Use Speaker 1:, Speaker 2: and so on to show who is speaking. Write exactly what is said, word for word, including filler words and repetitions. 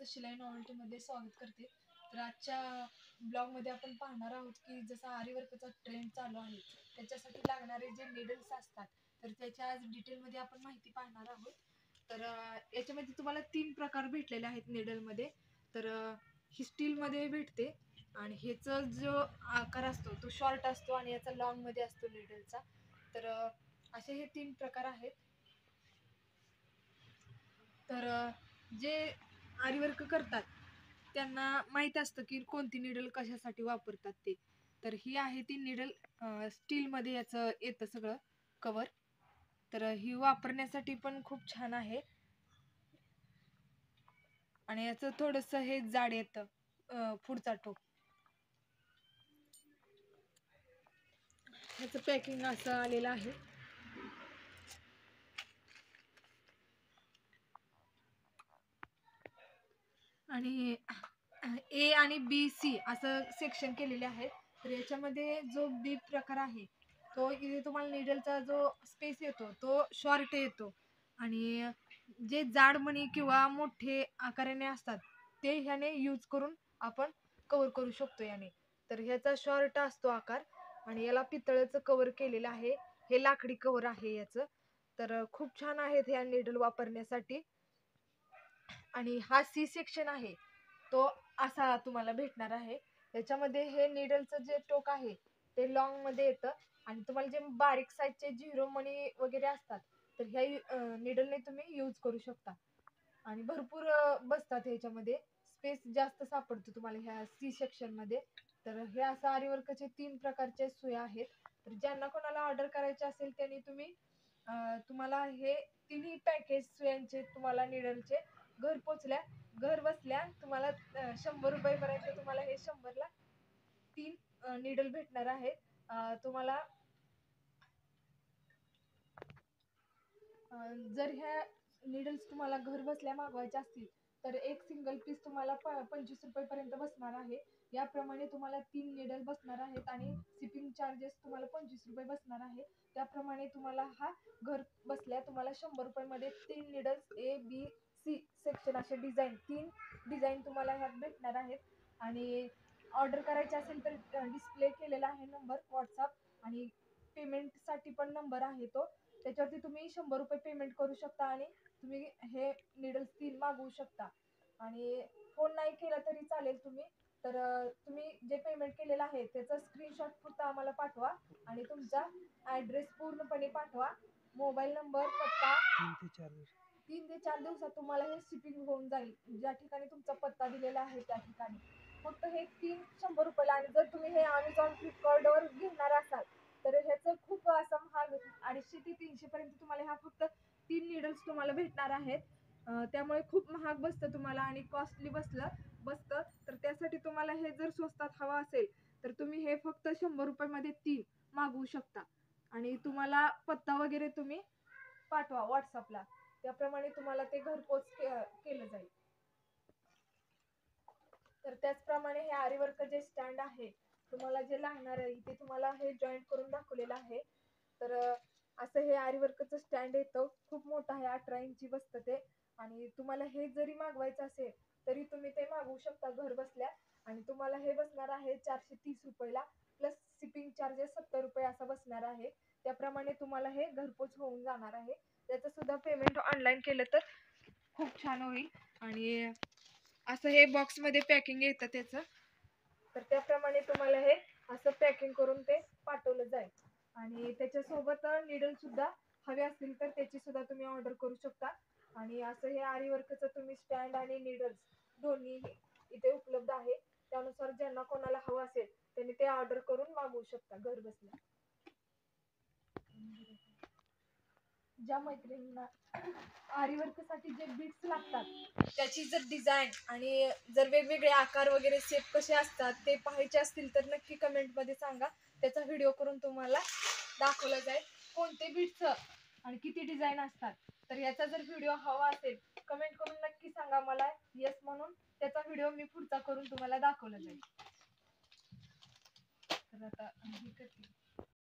Speaker 1: तुमचं शिलाई नॉवेल्टीमध्ये स्वागत करते. तर आजच्या ब्लॉगमध्ये आपण पाहणार आहोत की जसा आरी वर्कचा ट्रेंड चालू आहे त्याच्यासाठी लागणारे जे नीडल्स असतात तर त्याच्या आज डिटेलमध्ये आपण माहिती पाहणार आहोत. तर याच्यामध्ये तुम्हाला तीन प्रकार भेटलेले आहेत नीडलमध्ये. तर ही स्टीलमध्ये भेटते आणि ह्याचा जो आकार असतो तो शॉर्ट असतो आणि याचा लॉंगमध्ये असतो नीडलचा. तर असे हे तीन प्रकार आहेत. तर जे आरी वर्क करतात त्यांना माहीत असतं की कोणती निडल कशासाठी वापरतात ते. तर ही आहे ती निडल स्टीलमध्ये याचं येतं सगळं कवर. तर ही वापरण्यासाठी पण खूप छान आहे आणि याचं थोडंसं हे जाड येतं पुढचा टोक. याचं पॅकिंग असं आलेलं आहे. आणि ए आणि बी सी असं सेक्शन केलेले आहे. तर याच्यामध्ये जो बी प्रकार आहे तो इथे तुम्हाला निडलचा जो स्पेस येतो तो शॉर्ट येतो आणि जे जाड मणी किंवा मोठे आकाराने असतात ते ह्याने यूज करून आपण कव्हर करू शकतो याने. तर ह्याचा शॉर्ट असतो आकार आणि याला पितळाचं कव्हर केलेलं आहे. हे लाकडी कव्हर आहे याचं. तर खूप छान आहेत ह्या निडल वापरण्यासाठी. आणि हा सी सेक्शन आहे तो असा तुम्हाला भेटणार आहे. याच्यामध्ये हे निडलचं जे टोक आहे ते लॉंग मध्ये येतं आणि तुम्हाला जे बारीक साईजचे झिरो मणी वगैरे असतात तर ह्या निडलने तुम्ही यूज करू शकता आणि भरपूर बसतात ह्याच्यामध्ये. स्पेस जास्त सापडतो तुम्हाला ह्या सी सेक्शन मध्ये. तर हे असं आरी वर्कचे तीन प्रकारचे सुया आहेत. तर ज्यांना कोणाला ऑर्डर करायचे असेल त्यांनी तुम्ही तुम्हाला हे तिन्ही पॅकेज सुयांचे तुम्हाला निडलचे घर पोचल्या घर बसल्या तुम्हाला शंभर रुपये पर्यंत तुम्हाला हे शंभरला तीन निडल भेटणार आहे. तुम्हाला जर ह्या निडल्स तुम्हाला घर बसल्या मागवायच्या असतील तर एक सिंगल पीस तुम्हाला पंचवीस रुपये पर्यंत बसणार आहे. याप्रमाणे तुम्हाला तीन निडल बसणार आहेत आणि शिपिंग चार्जेस तुम्हाला पंचवीस रुपये बसणार आहे. त्याप्रमाणे तुम्हाला हा घर बसल्या तुम्हाला शंभर रुपये मध्ये तीन needles A B C section असे डिझाईन तीन डिझाईन तुम्हाला ह्यात भेटणार आहेत. आणि ऑर्डर करायचे असेल तर डिस्प्ले केलेला आहे नंबर व्हॉट्सअप आणि पेमेंटसाठी पण नंबर आहे तो. त्याच्यावरती तुम्ही शंभर रुपये पेमेंट करू शकता आणि तुम्ही हे निडल्स तीन मागवू शकता. आणि फोन नाही केला तरी चालेल तुम्ही. तर तुम्ही जे पेमेंट केलेलं आहे त्याचा स्क्रीनशॉट फक्त आम्हाला पाठवा आणि तुमचा ॲड्रेस पूर्णपणे पाठवा. मोबाईल नंबर पत्ता तीन ते चार दिवस तीन ते चार दिवसात तुम्हाला हे शिपिंग होऊन जाईल. ज्या ठिकाणी तुमचा पत्ता दिलेला आहे त्या ठिकाणी. फक्त हे तीन शंभर रुपयाला. आणि जर तुम्ही हे अमेझॉन फ्लिपकार्टवर घेणार असाल तर ह्याचं खूप असं महाग अडीचशे ते तीनशे पर्यंत तुम्हाला ह्या फक्त तीन निडल्स तुम्हाला भेटणार आहेत. त्यामुळे खूप महाग बसतं तुम्हाला आणि कॉस्टली बसलं बसतं. तर त्यासाठी तुम्हाला हे जर स्वस्तात हवं असेल तर तुम्ही हे फक्त शंभर रुपयामध्ये तीन मागवू शकता आणि तुम्हाला पत्ता वगैरे तुम्ही पाठवा व्हॉट्सअपला. त्याप्रमाणे तुम्हाला ते घरपोच केलं जाईल. तर त्याचप्रमाणे हे आरी वर्क जे स्टँड आहे तुम्हाला जे लागणार आहे इथे तुम्हाला हे जॉईंट करून दाखवलेलं आहे. तर असं हे आरी वर्कचं स्टँड येतं. खूप मोठं आहे, अठरा इंची बसतं ते. आणि तुम्हाला हे जरी मागवायचं असेल तरी तुम्ही ते मागवू शकता घर बसल्या. आणि तुम्हाला हे बसणार आहे चारशे तीस रुपयाला प्लस शिपिंग चार्जेस सत्तर रुपये असा बसणार आहे. त्याप्रमाणे तुम्हाला हे घरपोच होऊन जाणार आहे. त्याचं सुद्धा पेमेंट ऑनलाईन केलं तर खूप छान होईल. आणि असं हे बॉक्समध्ये पॅकिंग येतं त्याचं. तर त्याप्रमाणे तुम्हाला हे असं पॅकिंग करून ते पाठवलं जाईल. आणि त्याच्यासोबत निडल सुद्धा हवे असतील तर त्याची सुद्धा तुम्ही ऑर्डर करू शकता. आणि असं हे आरी वर्कचं तुम्ही स्टँड आणि निडल्स दोन्ही इथे उपलब्ध आहे. त्यानुसार ज्यांना कोणाला हवं असेल त्यांनी ते ऑर्डर करून मागवू शकता घर बसल्या. ज्या मैत्रिणींना आरी वर्कसाठी जे बीट्स लागतात त्याची जर डिझाईन आणि जर वेगवेगळे आकार वगैरे शेप कसे असतात ते पाहायचे असतील तर नक्की कमेंटमध्ये सांगा. त्याचा व्हिडिओ करून तुम्हाला दाखवला जाईल कोणते बीट्स आणि किती डिझाईन असतात. तर याचा जर व्हिडिओ हवा असेल कमेंट करून नक्की सांगा मला येस म्हणून. त्याचा व्हिडिओ मी पुढचा करून तुम्हाला दाखवला जाईल. तर आता